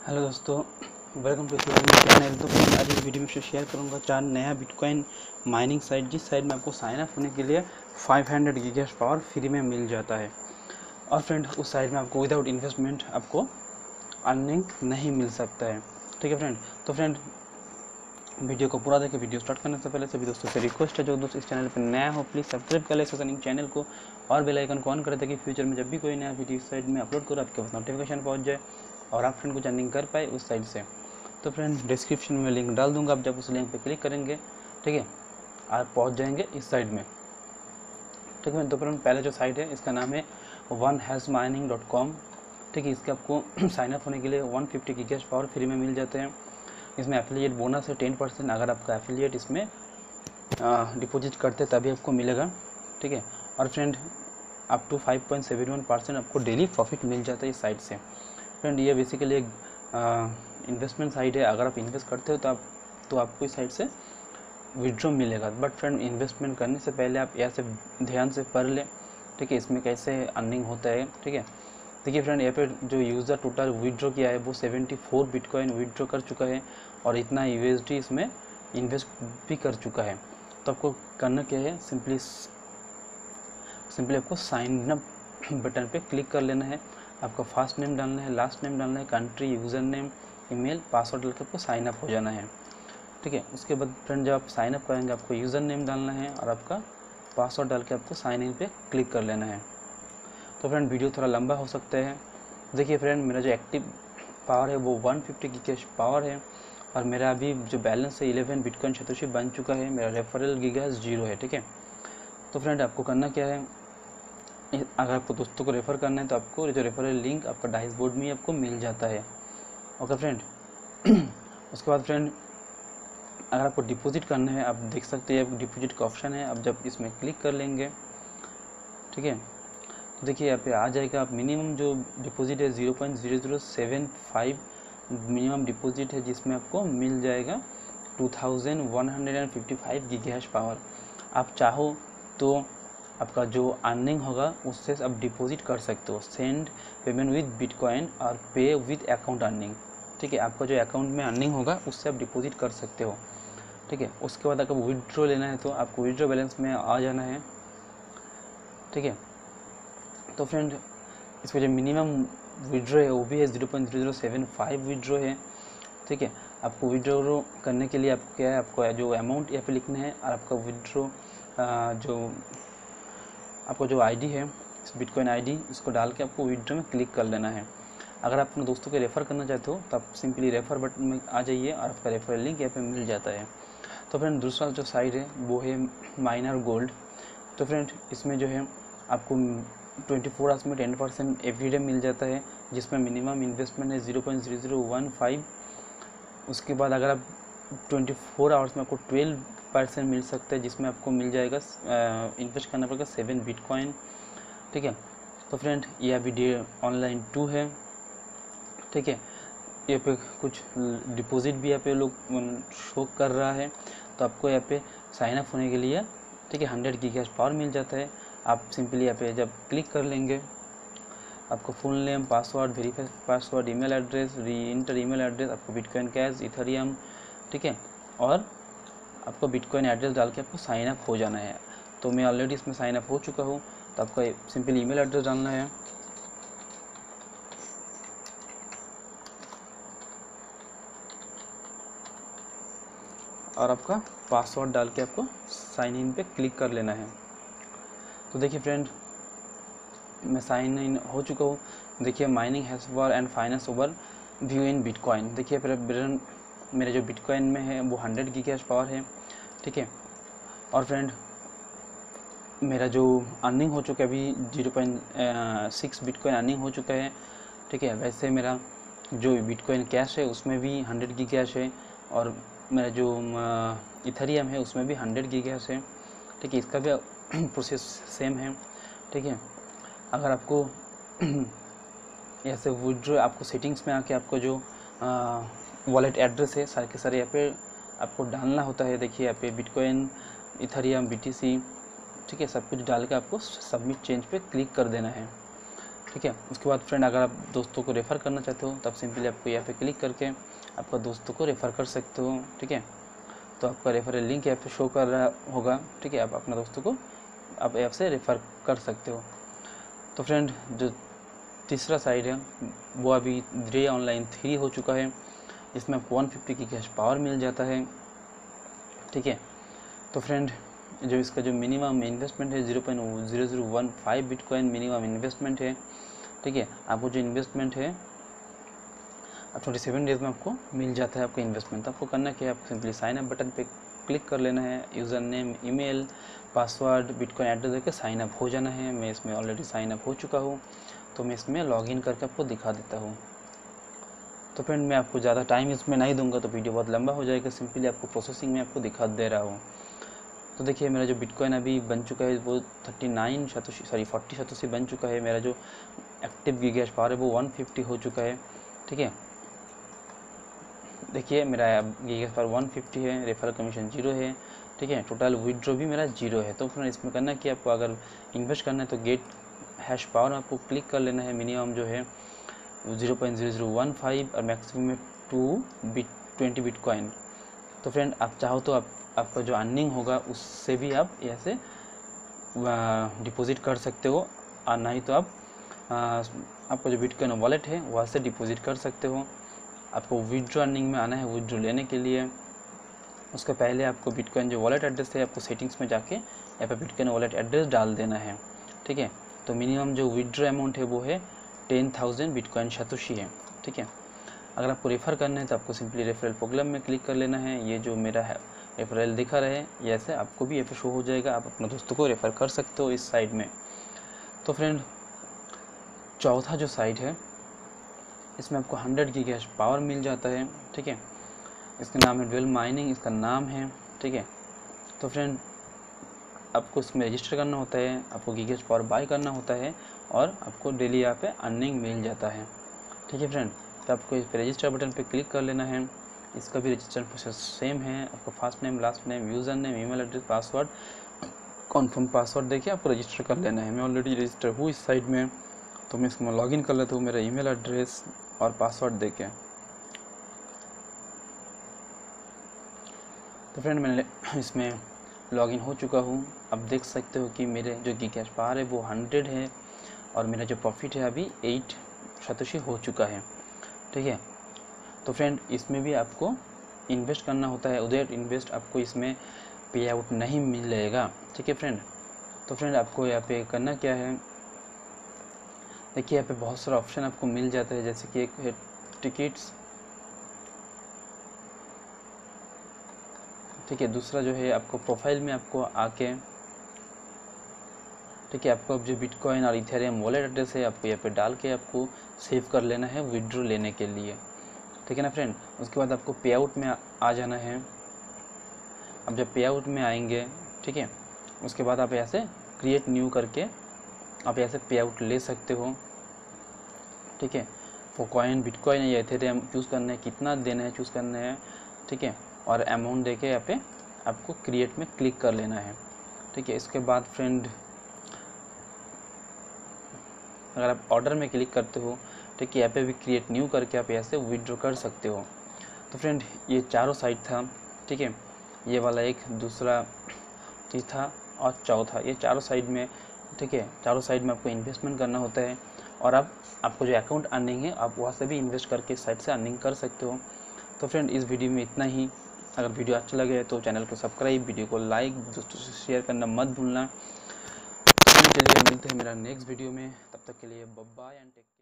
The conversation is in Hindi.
हेलो दोस्तों, वेलकम टू चैनल। तो मैं आज इस वीडियो में शेयर करूंगा 4 नया बिटकॉइन माइनिंग साइट, जिस साइट में आपको साइन अप होने के लिए 500 गीगाहर्ट्ज़ पावर फ्री में मिल जाता है। और फ्रेंड, उस साइट में आपको विदाउट इन्वेस्टमेंट आपको अर्निंग नहीं मिल सकता है। ठीक है फ्रेंड। तो फ्रेंड, वीडियो को पूरा देखिए। वीडियो स्टार्ट करने से पहले सभी दोस्तों से रिक्वेस्ट है, जो दोस्त इस चैनल पर नया हो प्लीज़ सब्सक्राइब कर ले सनिंग चैनल को और बेल आइकन को ऑन कर दे कि फ्यूचर में जब भी कोई नया वीडियो इस साइट में अपलोड करो आपके पास नोटिफिकेशन पहुंच जाए और आप फ्रेंड को अर्निंग कर पाए उस साइट से। तो फ्रेंड, डिस्क्रिप्शन में लिंक डाल दूंगा, आप जब उस लिंक पर क्लिक करेंगे, ठीक है, आप पहुँच जाएंगे इस साइट में। ठीक है। तो फ्रेंड, पहले जो साइट है इसका नाम है onehashmining.com। ठीक है। इसके आपको साइनअप होने के लिए 150 गीगाहर्ट्ज़ पावर फ्री में मिल जाते हैं। इसमें एफिलिएट बोनस है 10%। अगर आपका एफिलिएट इसमें डिपॉजिट करते तभी आपको मिलेगा। ठीक है। और फ्रेंड, अप टू 5.71% आपको डेली प्रॉफिट मिल जाता है इस साइट से। फ्रेंड, ये बेसिकली एक इन्वेस्टमेंट साइट है। अगर आप इन्वेस्ट करते हो तो आपको इस साइट से विड्रॉ मिलेगा। बट फ्रेंड, इन्वेस्टमेंट करने से पहले आप ऐसे ध्यान से पढ़ लें, ठीक है, इसमें कैसे अर्निंग होता है। ठीक है। देखिए फ्रेंड, यहाँ पे जो यूज़र टोटल विड्रॉ किया है वो 74 बिटकॉइन विड्रॉ कर चुका है और इतना यूएसडी इसमें इन्वेस्ट भी कर चुका है। तो आपको करना क्या है, सिंपली आपको साइन अप बटन पे क्लिक कर लेना है। आपका फर्स्ट नेम डालना है, लास्ट नेम डालना है, country, user name, email, password डाल के आपको साइन अप हो जाना है। ठीक है। उसके बाद फ्रेंड, जब आप साइन अप करेंगे आपको यूज़र नेम डालना है और आपका पासवर्ड डाल के आपको साइन इन पे क्लिक कर लेना है। तो फ्रेंड, वीडियो थोड़ा लंबा हो सकता है। देखिए फ्रेंड, मेरा जो एक्टिव पावर है वो 150 गीगाहर्ट्ज़ पावर है और मेरा अभी जो बैलेंस है 11 बिटकॉइन सतोशी बन चुका है। मेरा रेफरल गीगाहर्ट्ज़ 0 है। ठीक है। तो फ्रेंड, आपको करना क्या है, अगर आपको दोस्तों को रेफ़र करना है तो आपको जो रेफरल लिंक आपका डैशबोर्ड में आपको मिल जाता है। Okay friend. उसके बाद फ्रेंड, अगर आपको डिपॉजिट करना है, आप देख सकते हैं डिपॉजिट का ऑप्शन है। आप जब इसमें क्लिक कर लेंगे, ठीक है, तो देखिए यहाँ पे आ जाएगा। आप मिनिमम जो डिपॉजिट है 0.0075 मिनिमम डिपॉजिट है, जिसमें आपको मिल जाएगा 2155 गीगाहर्ट्ज़ पावर। आप चाहो तो आपका जो अर्निंग होगा उससे आप डिपॉजिट कर सकते हो। सेंड पेमेंट विद बिटकॉइन और पे विद अकाउंट अर्निंग। ठीक है। आपका जो अकाउंट में अर्निंग होगा उससे आप डिपॉजिट कर सकते हो। ठीक है। उसके बाद अगर विड्रॉ लेना है तो आपको विड्रॉ बैलेंस में आ जाना है। ठीक है। तो फ्रेंड, इसमें जो मिनिमम विड्रॉ है वो भी है 0.0075 विड्रॉ है। ठीक है। आपको विड्रॉ करने के लिए आपको क्या है, आपको जो अमाउंट यहाँ पे लिखना है और आपका विड्रॉ जो आपको जो आईडी है बिटकॉइन आईडी, इसको डाल के आपको विड्रॉ में क्लिक कर लेना है। अगर आप अपने दोस्तों को रेफ़र करना चाहते हो तो आप सिंपली रेफ़र बटन में आ जाइए और आपका रेफरल लिंक यहाँ पे मिल जाता है। तो फ्रेंड, दूसरा जो साइट है वो है माइनर गोल्ड। तो फ्रेंड, इसमें जो है आपको 24 आवर्स में 10% एवरीडे मिल जाता है, जिसमें मिनिमम इन्वेस्टमेंट है 0.0015। उसके बाद अगर आप 24 आवर्स में आपको 12% मिल सकता है, जिसमें आपको मिल जाएगा इन्वेस्ट करना पड़ेगा 7 बिटकॉइन। ठीक है। तो फ्रेंड, ये अभी डे ऑनलाइन 2 है। ठीक है। यहाँ पे कुछ डिपॉजिट भी यहाँ पे लोग शो कर रहा है। तो आपको यहाँ पे साइन अप होने के लिए, ठीक है, 100 गीगाहर्ट्ज़ पावर मिल जाता है। आप सिंपली यहाँ पे जब क्लिक कर लेंगे, आपको full name, password, verify password, email address, re enter email address, आपको बिटकॉइन कैश, इथेरियम, ठीक है, और आपको बिटकॉइन एड्रेस डाल के आपको साइन अप हो जाना है। तो मैं ऑलरेडी इसमें साइन अप हो चुका हूँ। तो आपको सिंपली ईमेल एड्रेस डालना है और आपका पासवर्ड डाल के आपको साइन इन पे क्लिक कर लेना है। तो देखिए फ्रेंड, मैं साइन इन हो चुका हूँ। देखिए, mining has over and finance overview in bitcoin. देखिए फिर मेरे जो बिटकॉइन में है वो 100 गीगाहर्ट्ज़ पावर है। ठीक है। और फ्रेंड, मेरा जो अर्निंग हो चुका है अभी 0.6 बिटकॉइन अर्निंग हो चुका है। ठीक है। वैसे मेरा जो बिटकॉइन कैश है उसमें भी 100 गीगाहर्ट्ज़ है और मेरा जो इथेरियम है उसमें भी 100 गीगाहर्ट्ज़ है। ठीक है। इसका भी प्रोसेस सेम है। ठीक है। अगर आपको ऐसे विड्रॉ, आपको सेटिंग्स में आके आपको जो वॉलेट एड्रेस है सारे के सारे यहाँ पे आपको डालना होता है। देखिए यहाँ पे बिटकॉइन, इथेरियम, BTC, ठीक है, सब कुछ डाल के आपको सबमिट चेंज पे क्लिक कर देना है। ठीक है। उसके बाद फ्रेंड अगर आप दोस्तों को रेफ़र करना चाहते हो तब सिंपली आपको यहाँ पे क्लिक करके आपका दोस्तों को रेफ़र कर सकते हो। ठीक है, तो आपका रेफरल लिंक यहाँ पे शो कर रहा होगा। ठीक है, आप अपना दोस्तों को आप ऐप से रेफ़र कर सकते हो। तो फ्रेंड जो तीसरा साइट है वो अभी ड्रे ऑनलाइन 3 हो चुका है। इसमें आपको 150 की कैश पावर मिल जाता है। ठीक है, तो फ्रेंड जो इसका जो मिनिमम इन्वेस्टमेंट है 0.0015 बिटकॉइन मिनिमम इन्वेस्टमेंट है। ठीक है, आपको जो इन्वेस्टमेंट है अब 27 डेज़ में आपको मिल जाता है आपका इन्वेस्टमेंट। तो आपको करना क्या है, आपको सिंपली साइन अप बटन पे क्लिक कर लेना है, user name, email, password, bitcoin address देकर साइन अप हो जाना है। मैं इसमें ऑलरेडी साइन अप हो चुका हूँ, तो मैं इसमें लॉगिन करके आपको दिखा देता हूँ। तो फ्रेंड मैं आपको ज़्यादा टाइम इसमें नहीं दूंगा, तो वीडियो बहुत लंबा हो जाएगा। सिंपली आपको प्रोसेसिंग में आपको दिखा दे रहा हूँ। तो देखिए मेरा जो बिटकॉइन अभी बन चुका है वो 40 सतोशी बन चुका है। मेरा जो एक्टिव गीगाहैश पावर है वो 150 हो चुका है। ठीक है, देखिए मेरा गीगाहैश पावर 150 है, रेफरल कमीशन 0 है। ठीक है, टोटल विड्रॉ भी मेरा 0 है। तो फ्रेंड इसमें करना कि आपको अगर इन्वेस्ट करना है तो गेट हैश पावर आपको क्लिक कर लेना है। मिनिमम जो है 0.0015 और मैक्सिमम है 20 बिटकॉइन। तो फ्रेंड आप चाहो तो आपका जो अर्निंग होगा उससे भी आप ऐसे डिपॉजिट कर सकते हो, और नहीं तो आप आपका जो बिटकॉइन वॉलेट है वहाँ से डिपॉजिट कर सकते हो। आपको विड्रॉ अर्निंग में आना है। विड्रॉ लेने के लिए उसके पहले आपको बिटकॉइन जो वॉलेट एड्रेस है आपको सेटिंग्स में जाके यहाँ पे बिटकॉइन वॉलेट एड्रेस डाल देना है। ठीक है, तो मिनिमम जो विड्रॉ अमाउंट है वो है 10,000 बिटकॉइन सतोशी है। ठीक है, अगर आपको रेफ़र करना है तो आपको सिंपली रेफरल प्रोग्राम में क्लिक कर लेना है। ये जो मेरा है रेफरल दिखा रहे हैं, ये ऐसे आपको भी यहाँ पे शो हो जाएगा। आप अपने दोस्तों को रेफ़र कर सकते हो इस साइट में। तो फ्रेंड चौथा जो साइट है इसमें आपको 100 की कैश पावर मिल जाता है। ठीक है, इसका नाम है ड्वेल माइनिंग, इसका नाम है। ठीक है, तो फ्रेंड आपको इसमें रजिस्टर करना होता है, आपको गीगाहैश पावर बाय करना होता है और आपको डेली यहाँ पे अर्निंग मिल जाता है। ठीक है फ्रेंड, तो आपको इस पर रजिस्टर बटन पे क्लिक कर लेना है। इसका भी रजिस्टर प्रोसेस सेम है। आपको first name, last name, user name, email address, password, confirm password देके आपको रजिस्टर कर लेना है। मैं ऑलरेडी रजिस्टर हूँ इस साइट में, तो मैं इसमें लॉगिन कर लेता हूँ मेरा ईमेल एड्रेस और पासवर्ड देके। तो फ्रेंड मैंने इसमें लॉगिन हो चुका हूँ। अब देख सकते हो कि मेरे जो गीगाहैश पावर है वो 100 है और मेरा जो प्रॉफिट है अभी 8 सतोशी हो चुका है। ठीक है, तो फ्रेंड इसमें भी आपको इन्वेस्ट करना होता है। उधर इन्वेस्ट आपको इसमें पे आउट नहीं मिलेगा। ठीक है फ्रेंड, तो फ्रेंड आपको यहाँ पे करना क्या है, देखिए यहाँ पे बहुत सारा ऑप्शन आपको मिल जाता है। जैसे कि एक है टिकट्स। ठीक है, दूसरा जो है आपको प्रोफाइल में आपको आके, ठीक है, आपको अब जो बिटकॉइन और इथेरियम वॉलेट एड्रेस है आपको यहाँ पे डाल के आपको सेव कर लेना है विड्रॉ लेने के लिए। ठीक है ना फ्रेंड, उसके बाद आपको पे आउट में आ जाना है। अब जब पे आउट में आएंगे, ठीक है, उसके बाद आप यहाँ से क्रिएट न्यू करके आप यहाँ से पे आउट ले सकते हो। ठीक है, वो कॉइन बिटकॉइन या इथेरियम चूज़ करना है, कितना देना है चूज़ करना है। ठीक है, और अमाउंट दे के यहाँ पे आपको क्रिएट में क्लिक कर लेना है। ठीक है, इसके बाद फ्रेंड अगर आप ऑर्डर में क्लिक करते हो, ठीक है, यहाँ पे भी क्रिएट न्यू करके आप यहाँ से विड्रॉ कर सकते हो। तो फ्रेंड ये चारों साइट था। ठीक है, ये वाला एक, दूसरा, तीसरा और चौथा, ये चारों साइड में, ठीक है, चारों साइड में आपको इन्वेस्टमेंट करना होता है और आपको जो अकाउंट अर्निंग है आप वहाँ से भी इन्वेस्ट करके इस साइट से अर्निंग कर सकते हो। तो फ्रेंड इस वीडियो में इतना ही। अगर वीडियो अच्छा लगे तो चैनल को सब्सक्राइब, वीडियो को लाइक, दोस्तों से शेयर करना मत भूलना। चलिए मिलते हैं मेरा नेक्स्ट वीडियो में, तब तक के लिए बाय बाय एंड टेक।